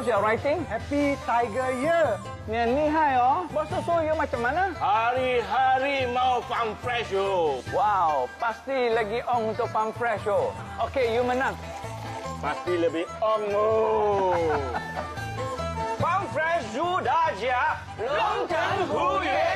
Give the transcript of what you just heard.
your writing? Happy Tiger Year. Ni hai oh. Bos tu suruh you macam mana? Hari-hari mau farm fresh you. Wow, pasti lagi on untuk farm fresh oh. Okey, you menang. Pasti lebih on oh. Farm fresh 朱大家龙腾虎跃。